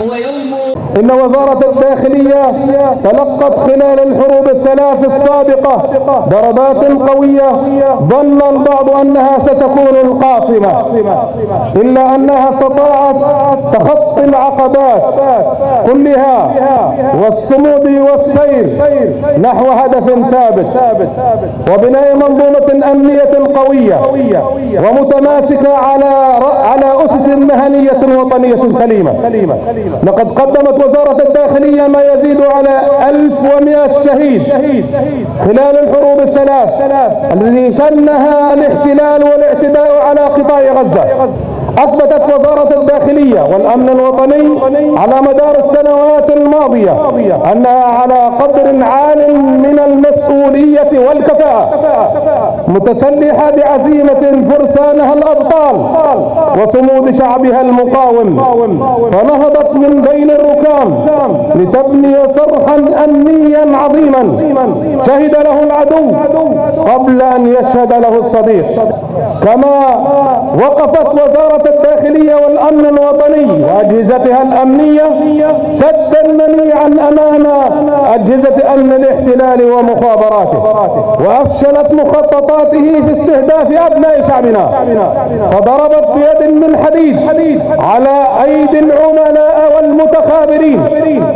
هو يوم. إن وزارة الداخلية تلقت خلال الحروب الثلاث السابقة ضربات قوية ظن البعض أنها ستكون القاصمة، إلا أنها استطاعت تخطي العقبات كلها والصمود والسير نحو هدف ثابت وبناء منظومة أمنية قوية ومتماسكة على أسس مهنية وطنية سليمة. لقد قدمت وزارة الداخلية ما يزيد على 1100 شهيد خلال الحروب الثلاث التي شنها الاحتلال والاعتداء على قطاع غزة. أثبتت وزارة الداخلية والأمن الوطني على مدار السنوات الماضية أنها على قدر عال من المسؤولية والكفاءة، متسلحة بعزيمة فرسانها الأبطال وصمود شعبها المقاوم، فنهضت من بين الركام لتبني صرحا أمنيا عظيما شهد له العدو قبل أن يشهد له الصديق. كما وقفت وزارة الداخلية والأمن الوطني وأجهزتها الأمنية سدا منيعا أمام أجهزة أمن الاحتلال ومخابراته، وأفشلت مخططاته في استهداف أبناء شعبنا، فضربت بيد من حديد على أيدي العملاء والمتخابرين،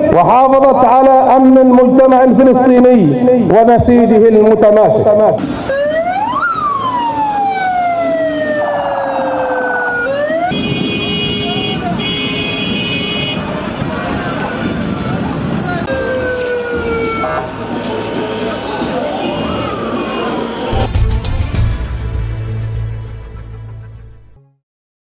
وحافظت على أمن المجتمع الفلسطيني ونسيجه المتماسك.